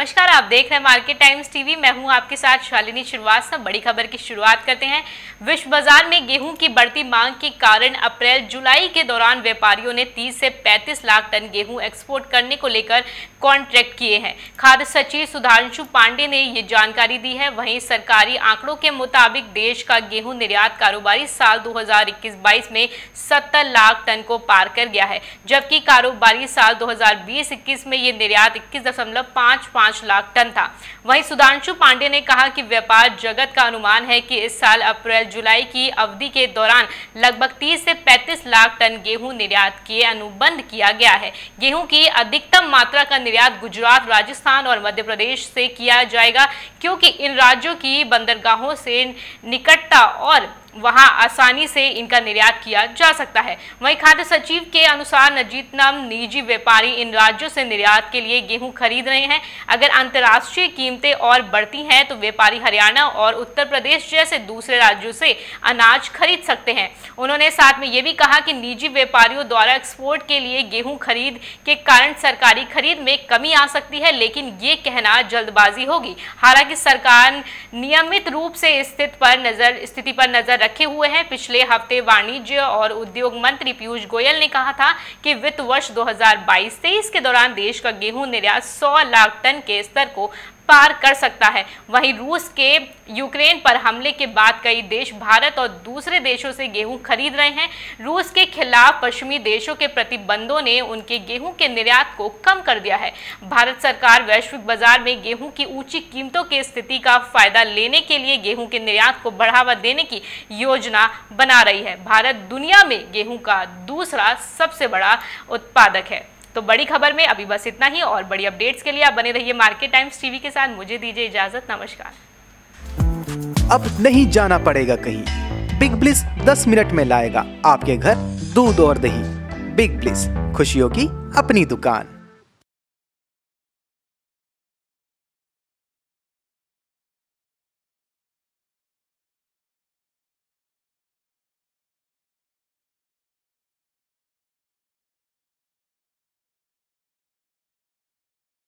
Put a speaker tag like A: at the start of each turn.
A: नमस्कार, आप देख रहे हैं मार्केट टाइम्स टीवी। मैं हूं आपके साथ शालिनी श्रीवास्तव। बड़ी खबर की शुरुआत करते हैं। विश्व बाजार में गेहूं की बढ़ती मांग के कारण अप्रैल जुलाई के दौरान व्यापारियों ने 30 से 35 लाख टन गेहूं एक्सपोर्ट करने को लेकर कॉन्ट्रैक्ट किए हैं। खाद्य सचिव सुधांशु पांडे ने ये जानकारी दी है। वहीं सरकारी आंकड़ों के मुताबिक देश का गेहूं निर्यात कारोबारी साल 2021-22 में 70 लाख टन को पार कर गया है, जबकि कारोबारी साल 2020-21 में ये निर्यात 21.55 लाख टन था। वहीं सुधांशु पांडे ने कहा कि व्यापार जगत का अनुमान है कि इस साल अप्रैल जुलाई की अवधि के दौरान लगभग 30 से 35 लाख टन गेहूं निर्यात के अनुबंध किया गया है। गेहूं की अधिकतम मात्रा का निर्यात गुजरात, राजस्थान और मध्य प्रदेश से किया जाएगा, क्योंकि इन राज्यों की बंदरगाहों से निकटता और वहां आसानी से इनका निर्यात किया जा सकता है। वहीं खाद्य सचिव के अनुसार नजीतनाम निजी व्यापारी इन राज्यों से निर्यात के लिए गेहूं खरीद रहे हैं। अगर अंतर्राष्ट्रीय कीमतें और बढ़ती हैं तो व्यापारी हरियाणा और उत्तर प्रदेश जैसे दूसरे राज्यों से अनाज खरीद सकते हैं। उन्होंने साथ में ये भी कहा कि निजी व्यापारियों द्वारा एक्सपोर्ट के लिए गेहूं खरीद के कारण सरकारी खरीद में कमी आ सकती है, लेकिन ये कहना जल्दबाजी होगी। हालांकि सरकार नियमित रूप से स्थिति पर नजर रखे हुए हैं। पिछले हफ्ते वाणिज्य और उद्योग मंत्री पीयूष गोयल ने कहा था कि वित्त वर्ष 2022-23 के दौरान देश का गेहूं निर्यात 100 लाख टन के स्तर को पार कर सकता है। वहीं रूस के यूक्रेन पर हमले के बाद कई देश भारत और दूसरे देशों से गेहूं खरीद रहे हैं। रूस के खिलाफ पश्चिमी देशों के प्रतिबंधों ने उनके गेहूं के निर्यात को कम कर दिया है। भारत सरकार वैश्विक बाजार में गेहूं की ऊंची कीमतों की स्थिति का फायदा लेने के लिए गेहूं के निर्यात को बढ़ावा देने की योजना बना रही है। भारत दुनिया में गेहूं का दूसरा सबसे बड़ा उत्पादक है। तो बड़ी खबर में अभी बस इतना ही, और बड़ी अपडेट्स के लिए आप बने रहिए मार्केट टाइम्स टीवी के साथ। मुझे दीजिए इजाजत, नमस्कार।
B: अब नहीं जाना पड़ेगा कहीं, बिग ब्लिस 10 मिनट में लाएगा आपके घर दूध और दही। बिग ब्लिस, खुशियों की अपनी दुकान।